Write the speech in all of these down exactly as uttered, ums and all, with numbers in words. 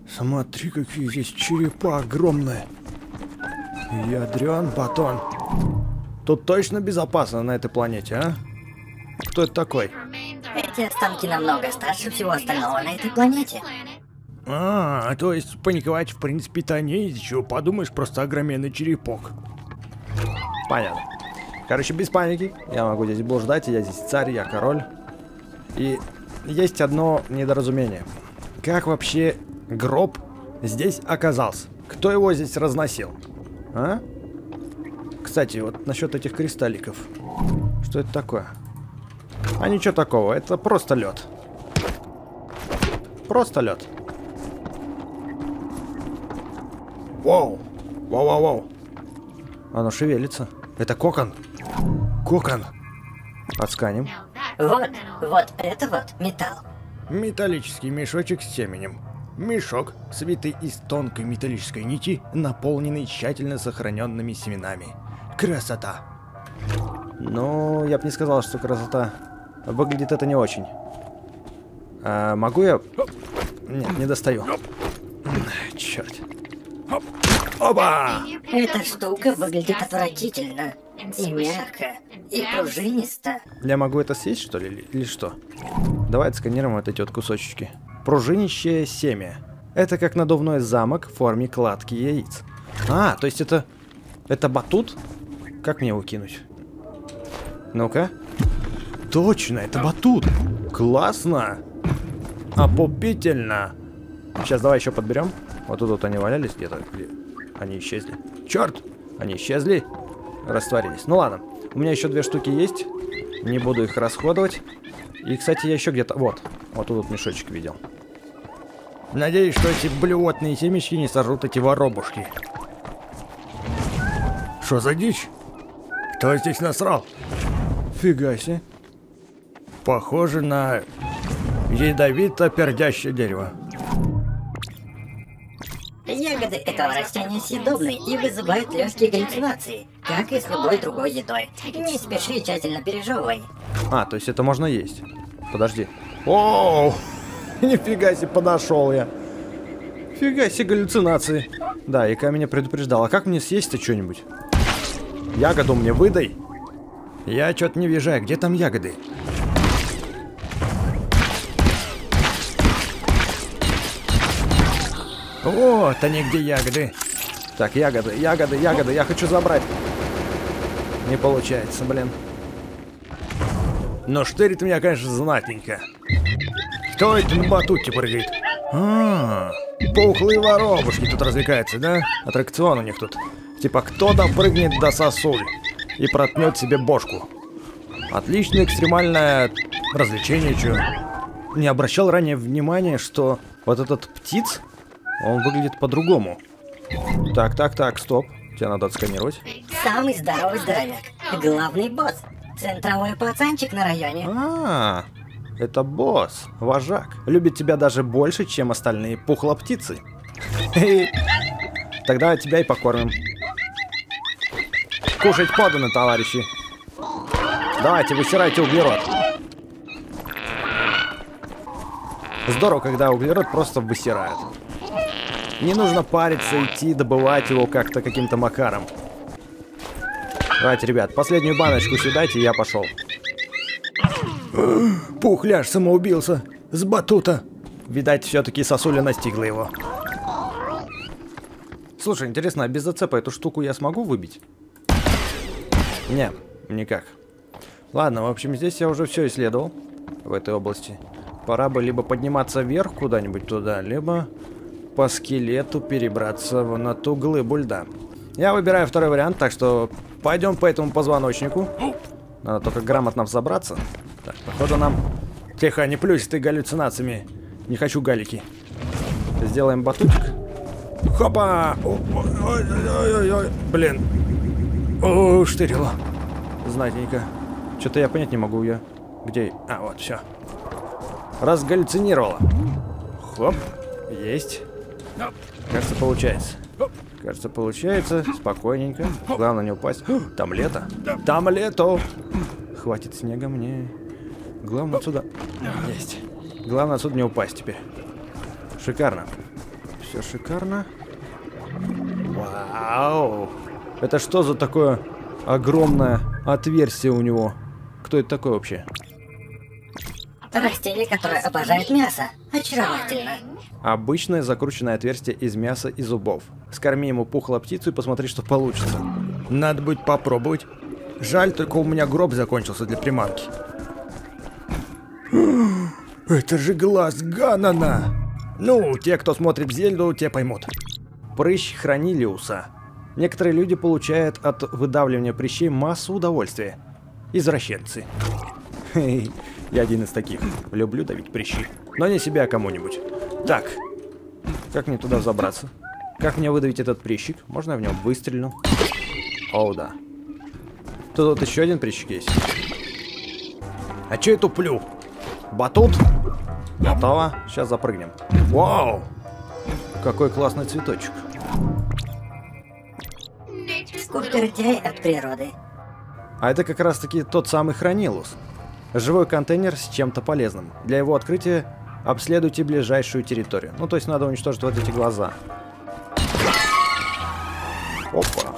Смотри, какие здесь черепа огромные. Ядрен батон. Тут точно безопасно на этой планете, а? Кто это такой? Эти останки намного старше всего остального на этой планете. А, то есть паниковать в принципе-то не из чего. Подумаешь, просто огроменный черепок. Понятно. Короче, без паники. Я могу здесь блуждать, я здесь царь, я король. И есть одно недоразумение. Как вообще гроб здесь оказался? Кто его здесь разносил? А? Кстати, вот насчет этих кристалликов. Что это такое? А ничего такого, это просто лед. Просто лед. Воу! Воу-воу-воу! Оно шевелится. Это кокон. Кокон. Отсканем. Вот, вот это вот металл. Металлический мешочек с семенем. Мешок, свитый из тонкой металлической нити, наполненный тщательно сохраненными семенами. Красота! Ну, я бы не сказал, что красота. Выглядит это не очень. А, могу я... Нет, не достаю. Черт. Оба! Эта штука выглядит отвратительно. И мягко, и пружинисто. Я могу это съесть, что ли, или, или что? Давай отсканируем вот эти вот кусочки. Пружинищее семя. Это как надувной замок в форме кладки яиц. А, то есть это... Это батут? Как мне его кинуть? Ну-ка. Точно, это батут. Классно. Опупительно. Сейчас давай еще подберем. Вот тут вот они валялись где-то. Где... Они исчезли. Черт! Они исчезли. Растворились. Ну ладно. У меня еще две штуки есть. Не буду их расходовать. И, кстати, я еще где-то... Вот. Вот тут вот мешочек видел. Надеюсь, что эти блювотные семечки не сожрут эти воробушки. Что за дичь? Кто здесь насрал? Фига себе. Похоже на ядовито-пердящее дерево. Ягоды этого растения съедобны и вызывают легкие галлюцинации, как и с любой другой едой. Не спеши, тщательно пережевывай. А, то есть это можно есть. Подожди. Оу! Нифига себе, подошел я. Фига себе галлюцинации. Да, Ика меня предупреждал. А как мне съесть-то что-нибудь? Ягоду мне выдай. Я что-то не въезжаю. Где там ягоды? Вот они где ягоды. Так, ягоды, ягоды, ягоды. Я хочу забрать. Не получается, блин. Но штырит меня, конечно, знатненько. Кто это на батуте прыгает? А, пухлые воробушки тут развлекаются, да? Аттракцион у них тут. Типа, кто допрыгнет до сосуль и проткнет себе бошку. Отличное экстремальное развлечение, чё. Не обращал ранее внимания, что вот этот птиц, он выглядит по-другому. Так, так, так, стоп. Тебя надо отсканировать. Самый здоровый здоровяк. Главный босс. Центровой пацанчик на районе. А, это босс, вожак. Любит тебя даже больше, чем остальные пухлоптицы. Тогда тебя и покормим. Кушать подано, товарищи. Давайте, высирайте углерод. Здорово, когда углерод просто высирают. Не нужно париться, идти, добывать его как-то каким-то макаром. Давайте, ребят, последнюю баночку сюдайте, и я пошел. Пухляш самоубился с батута. Видать, все-таки сосуля настигла его. Слушай, интересно, а без зацепа эту штуку я смогу выбить? Не, никак. Ладно, в общем, здесь я уже все исследовал в этой области. Пора бы либо подниматься вверх куда-нибудь туда, либо по скелету перебраться на ту глыбу льда. Я выбираю второй вариант, так что пойдем по этому позвоночнику. Надо только грамотно взобраться. Так, походу нам... Тихо, не плюсь ты галлюцинациями. Не хочу галики. Сделаем батутик. Хопа! Ой-ой-ой-ой. Блин. О, штырило. Знатненько. Что-то я понять не могу ее. Где? А, вот, все. Разгаллюцинировала. Хоп. Есть. Кажется, получается. Кажется, получается. Спокойненько. Главное не упасть. Там лето. Там лето. Хватит снега мне. Главное отсюда... Есть. Главное отсюда не упасть теперь. Шикарно. Все шикарно. Вау! Это что за такое огромное отверстие у него? Кто это такой вообще? Растение, которое обожает мясо. Очаровательно. Обычное закрученное отверстие из мяса и зубов. Скорми ему пухло птицу и посмотри, что получится. Надо будет попробовать. Жаль, только у меня гроб закончился для приманки. Это же глаз Ганана! Ну, те, кто смотрит Зельду, те поймут. Прыщ Хранилиуса. Некоторые люди получают от выдавливания прыщей массу удовольствия. Извращенцы. Я один из таких. Люблю давить прыщи. Но не себя, а кому-нибудь. Так. Как мне туда забраться? Как мне выдавить этот прыщик? Можно я в него выстрелю? О, да. Тут, тут еще один прыщик есть. А че я туплю? Батут? Готово. Сейчас запрыгнем. Вау! Какой классный цветочек. Скупердяй от природы. А это как раз таки тот самый Хранилус. Живой контейнер с чем-то полезным. Для его открытия обследуйте ближайшую территорию. Ну, то есть надо уничтожить вот эти глаза. Опа.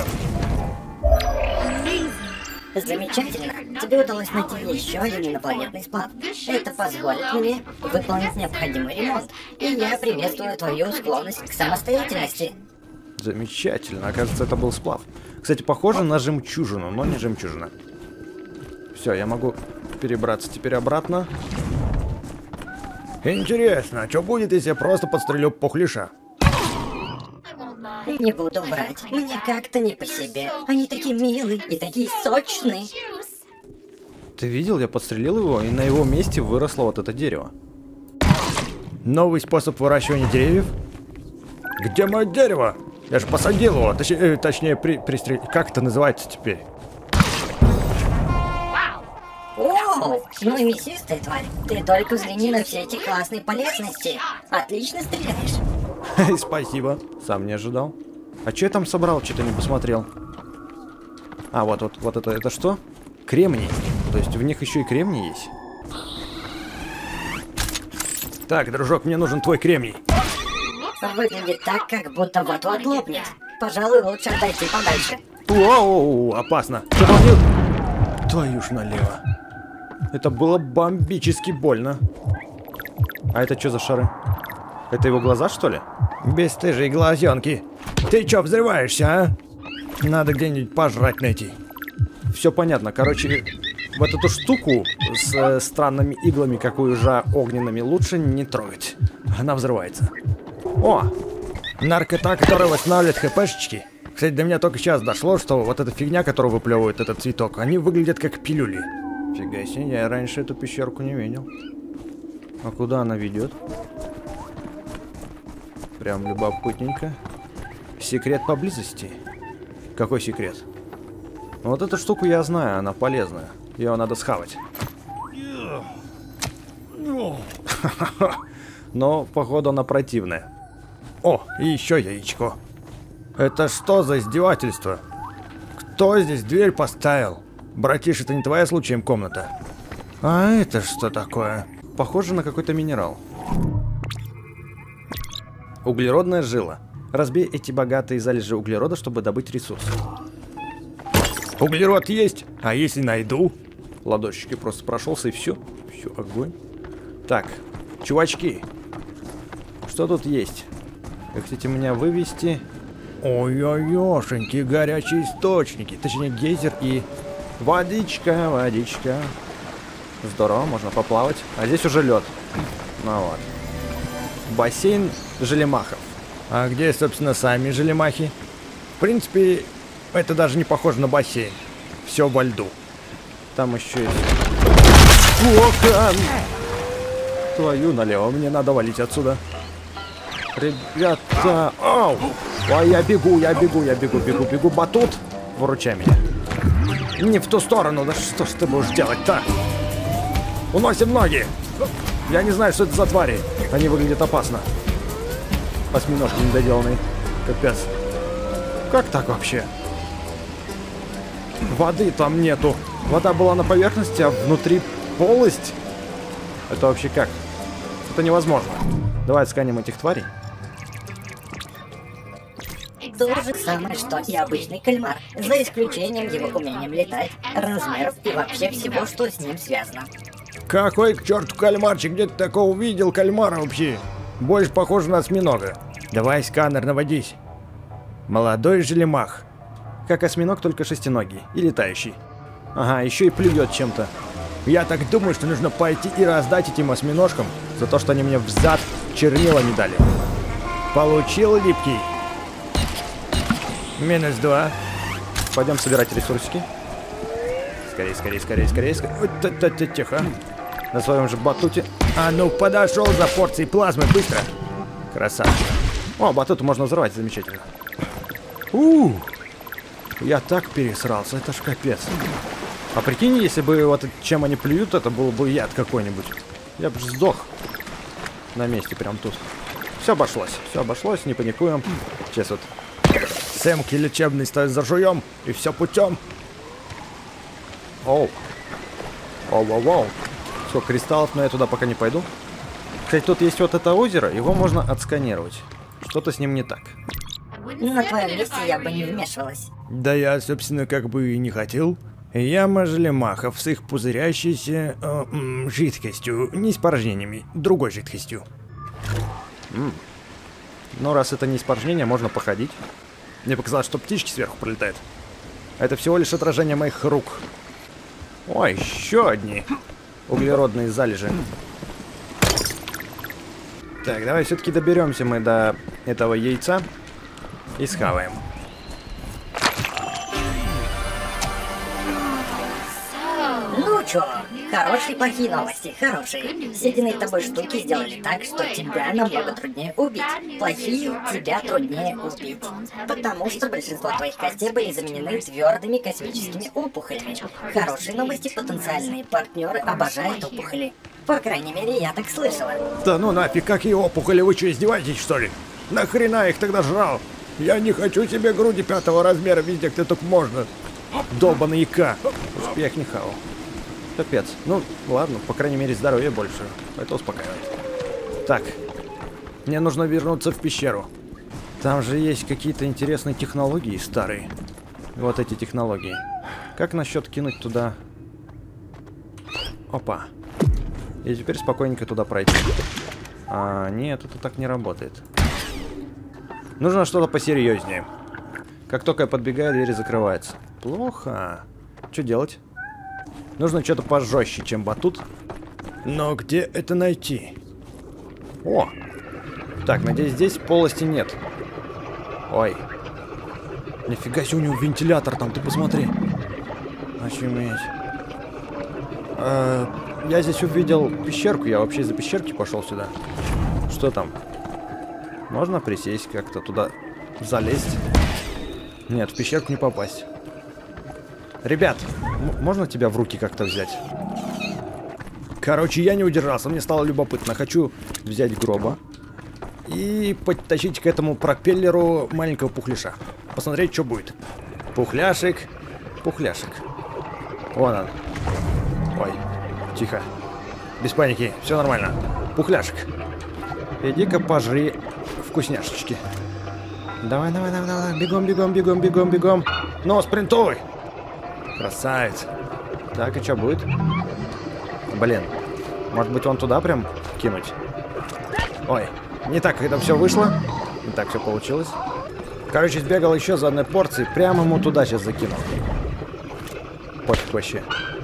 Замечательно. Тебе удалось найти еще один инопланетный сплав. Это позволит мне выполнить необходимый ремонт. И я приветствую твою склонность к самостоятельности. Замечательно. Оказывается, это был сплав. Кстати, похоже на жемчужину, но не жемчужина. Все, я могу перебраться теперь обратно. Интересно, а что будет, если я просто подстрелю пухлиша? Не буду врать, мне как-то не по себе. Они такие милые и такие сочные. Ты видел, я подстрелил его, и на его месте выросло вот это дерево. Новый способ выращивания деревьев? Где мое дерево? Я же посадил его, точ э, точнее при пристрелил. Как это называется теперь? Оу, ну и мясистая тварь. Ты только взгляни на все эти классные полезности. Отлично стреляешь. Спасибо. Сам не ожидал. А что я там собрал? Что-то не посмотрел. А, вот, вот, вот это, это что? Кремний. То есть в них еще и кремний есть. Так, дружок, мне нужен твой кремний. Выглядит так, как будто вот-вот лопнет. Пожалуй, лучше отойти подальше. Воу, опасно. Что там делать? Твою ж налево. Это было бомбически больно. А это что за шары? Это его глаза, что ли? Бесстыжие глазенки. Ты чё взрываешься, а? Надо где-нибудь пожрать найти. Все понятно. Короче, вот эту штуку с э, странными иглами, какую же огненными, лучше не трогать. Она взрывается. О! Наркота, которая восстанавливает хпшечки. Кстати, до меня только сейчас дошло, что вот эта фигня, которую выплевывает этот цветок, они выглядят как пилюли. Фига себе, я раньше эту пещерку не видел. А куда она ведет? Прям любопытненько. Секрет поблизости. Какой секрет? Вот эту штуку я знаю, она полезная. Ее надо схавать. Но, походу, она противная. О, и еще яичко. Это что за издевательство? Кто здесь дверь поставил? Братиш, это не твоя случаем комната? А это что такое? Похоже на какой-то минерал. Углеродная жила. Разбей эти богатые залежи углерода, чтобы добыть ресурс. Углерод есть, а если найду? Ладошечки просто прошелся и все. Все, огонь. Так, чувачки. Что тут есть? Вы хотите меня вывести? Ой-ой-ошеньки, горячие источники. Точнее, гейзер и водичка, водичка. Здорово, можно поплавать. А здесь уже лед. Ну вот. Бассейн желемахов. А где, собственно, сами желемахи? В принципе, это даже не похоже на бассейн. Все во льду. Там еще есть... Вулкан! Твою налево, мне надо валить отсюда. Ребята... Ау! А я бегу, я бегу, я бегу, бегу, бегу. Батут, выручай меня. Не в ту сторону, да что ж ты будешь делать-то? Уносим ноги! Я не знаю, что это за твари. Они выглядят опасно. Осьминожки недоделанные. Капец. Как так вообще? Воды там нету. Вода была на поверхности, а внутри полость. Это вообще как? Это невозможно. Давай отсканим этих тварей. То же самое, что и обычный кальмар, за исключением его умением летать, размеров и вообще всего, что с ним связано. Какой к черту кальмарчик? Где ты такого видел кальмара вообще? Больше похоже на осьминога. Давай, сканер, наводись. Молодой желемах. Как осьминог, только шестиногий и летающий. Ага, еще и плюет чем-то. Я так думаю, что нужно пойти и раздать этим осьминожкам за то, что они мне взад чернила не дали. Получил липкий. Минус два. Пойдем собирать ресурсики. Скорее, скорее, скорее, скорее, скорее. Тихо. На своем же батуте. А ну, подошел за порцией плазмы, быстро. Красавчик. О, батут можно взорвать, замечательно. У, я так пересрался, это ж капец. А прикинь, если бы вот чем они плюют, это был бы яд какой-нибудь. Я бы сдох на месте прям тут. Все обошлось, все обошлось, не паникуем. Сейчас вот сэмки лечебный стоит зажуем, и все путем. Оу. Оу-оу-оу. Сколько кристаллов, но я туда пока не пойду. Кстати, тут есть вот это озеро, его можно отсканировать. Что-то с ним не так. На твоем месте я бы не вмешивалась. Да я, собственно, как бы и не хотел. Яма желемахов с их пузырящейся э, м, жидкостью, не испражнениями, другой жидкостью. М. Ну, раз это не испражнение, можно походить. Мне показалось, что птички сверху пролетают. Это всего лишь отражение моих рук. Ой, еще одни углеродные залежи. Так, давай все-таки доберемся мы до этого яйца и схаваем. Ну чё, хорошие и плохие новости. Хорошие. Съеденные тобой штуки сделали так, что тебя намного труднее убить. Плохие, тебя труднее убить. Потому что большинство твоих костей были заменены твердыми космическими опухолями. Хорошие новости, потенциальные партнеры обожают опухоли. По крайней мере, я так слышала. Да ну нафиг, какие опухоли, вы что, издеваетесь, что ли? Нахрена их тогда жрал? Я не хочу себе груди пятого размера везде, где только можно. Долбаный ика. Уж я их не хавал. Капец. Ну, ладно, по крайней мере, здоровье больше. Это успокаивает. Так. Мне нужно вернуться в пещеру. Там же есть какие-то интересные технологии старые. Вот эти технологии. Как насчет кинуть туда... Опа. И теперь спокойненько туда пройти. А, нет, это так не работает. Нужно что-то посерьезнее. Как только я подбегаю, двери закрываются. Плохо. Что делать? Нужно что-то пожестче, чем батут. Но где это найти? О! Так, надеюсь, здесь полости нет. Ой. Нифига себе, у него вентилятор там, ты посмотри. Очуметь. А, я здесь увидел пещерку, я вообще из-за пещерки пошел сюда. Что там? Можно присесть как-то туда, залезть? Нет, в пещерку не попасть. Ребят, можно тебя в руки как-то взять? Короче, я не удержался, мне стало любопытно. Хочу взять гроба и подтащить к этому пропеллеру маленького пухляша. Посмотреть, что будет. Пухляшек, пухляшек. Вон он. Ой, тихо. Без паники, все нормально. Пухляшек. Иди-ка пожри вкусняшечки. Давай, давай, давай, давай. Бегом, бегом, бегом, бегом, бегом. Ну, спринтуй. Красавец. Так, и что будет? Блин. Может быть, вон туда прям кинуть? Ой, не так это все вышло. Не так все получилось. Короче, сбегал еще за одной порцией. Прямо ему туда сейчас закинул. Пофиг вообще.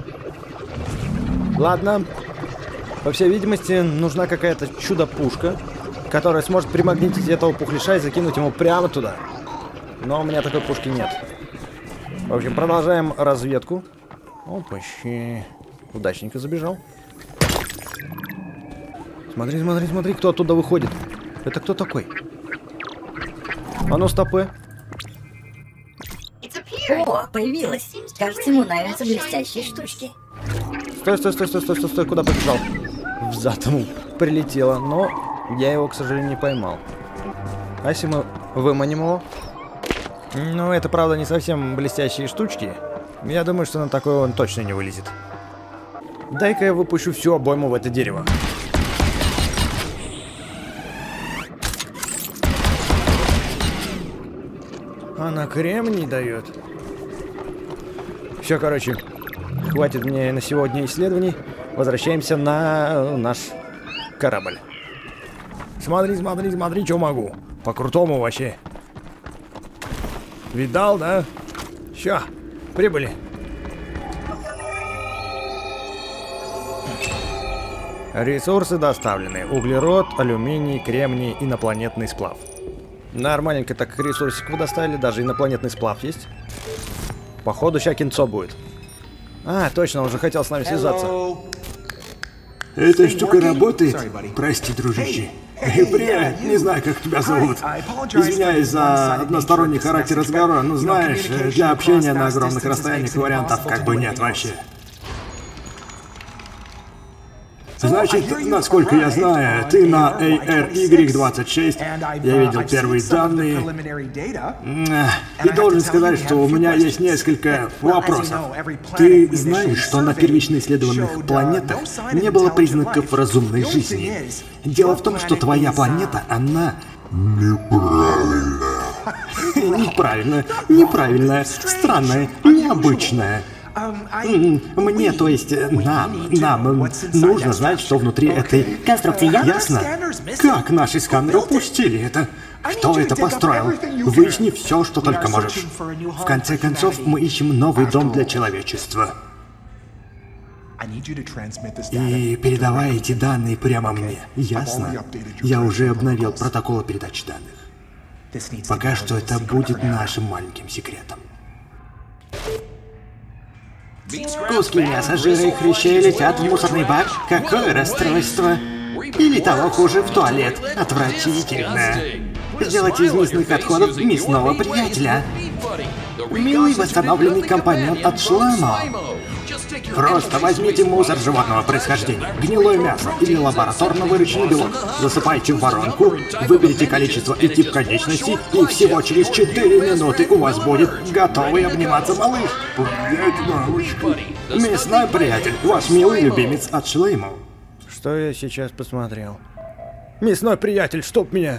Ладно. По всей видимости, нужна какая-то чудо-пушка, которая сможет примагнитить этого пухляша и закинуть ему прямо туда. Но у меня такой пушки нет. В общем, продолжаем разведку. Опачи. Удачненько забежал. Смотри, смотри, смотри, кто оттуда выходит. Это кто такой? А ну, стопы. О, появилась. Кажется, ему нравятся блестящие штучки. Стой, стой, стой, стой, стой, стой, стой, куда побежал? Взад ему прилетело, но я его, к сожалению, не поймал. А если мы выманим его? Ну, это, правда, не совсем блестящие штучки. Я думаю, что на такое он точно не вылезет. Дай-ка я выпущу всю обойму в это дерево. Она кремний дает. Все, короче, хватит мне на сегодня исследований. Возвращаемся на наш корабль. Смотри, смотри, смотри, что могу. По-крутому вообще. Видал, да? Все, прибыли. Ресурсы доставлены. Углерод, алюминий, кремний, инопланетный сплав. Нормальненько так ресурсиков доставили. Даже инопланетный сплав есть. Походу, ща кинцо будет. А, точно, он же хотел с нами связаться. Эта штука работает? Прости, дружище. Привет, не знаю, как тебя зовут. Извиняюсь за односторонний характер разговора, но знаешь, для общения на огромных расстояниях вариантов как бы нет вообще. Значит, насколько я знаю, ты на эй эр икс двадцать шесть, я видел первые данные, и должен сказать, что у меня есть несколько вопросов. Ты знаешь, что на первично исследованных планетах не было признаков разумной жизни? Дело в том, что твоя планета, она... Неправильная. Неправильная, неправильная, странная, необычная. Мне, то есть, нам, нам нужно знать, что внутри этой конструкции, ясно? Как наши сканеры упустили это? Кто это построил? Выясни все, что только можешь. В конце концов, мы ищем новый дом для человечества. И передавай эти данные прямо мне, ясно? Я уже обновил протоколы передачи данных. Пока что это будет нашим маленьким секретом. Куски мяса, жира и хрящей летят в мусорный бак. Какое расстройство. Или того хуже, в туалет. Отвратительно. Сделать из мясных отходов мясного приятеля. Милый восстановленный компаньон от Шлемо. Просто возьмите мусор животного происхождения, гнилое мясо или лабораторно выращенный белок, засыпайте в воронку, выберите количество и тип конечностей, и всего через четыре минуты у вас будет готовый обниматься малыш. Приятель, малышка. Мясной приятель, ваш милый любимец от Шлемо. Что я сейчас посмотрел? Мясной приятель, чтоб меня...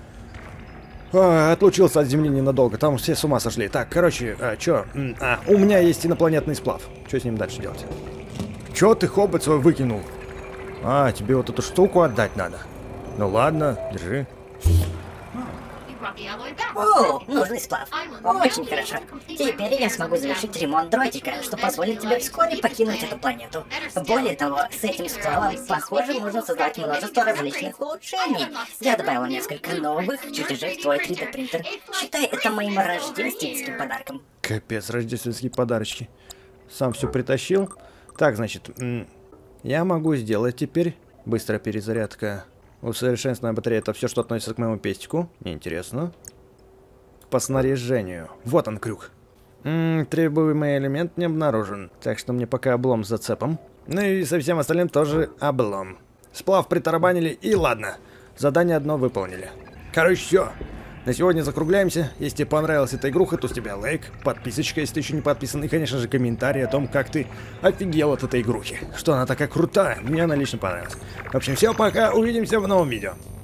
О, отлучился от земли ненадолго, там все с ума сошли. Так, короче, а, чё? А, у меня есть инопланетный сплав. Что с ним дальше делать? Чё ты хобот свой выкинул? А, тебе вот эту штуку отдать надо. Ну ладно, держи. О, нужный сплав. Очень хорошо. Теперь я смогу завершить ремонт дротика, что позволит тебе вскоре покинуть эту планету. Более того, с этим сплавом, похоже, можно создать множество различных улучшений. Я добавила несколько новых чертежей в твой три дэ принтер. Считай это моим рождественским подарком. Капец, рождественские подарочки. Сам все притащил. Так, значит, я могу сделать теперь быстрая перезарядка. Усовершенствованная батарея — это все, что относится к моему пестику. Интересно. По снаряжению. Вот он, крюк. М-м, требуемый элемент не обнаружен. Так что мне пока облом с зацепом. Ну и со всем остальным тоже облом. Сплав притарабанили, и ладно. Задание одно выполнили. Короче, все. На сегодня закругляемся. Если тебе понравилась эта игруха, то с тебя лайк, подписочка, если ты еще не подписан, и, конечно же, комментарий о том, как ты офигел от этой игрухи. Что она такая крутая. Мне она лично понравилась. В общем, все, пока. Увидимся в новом видео.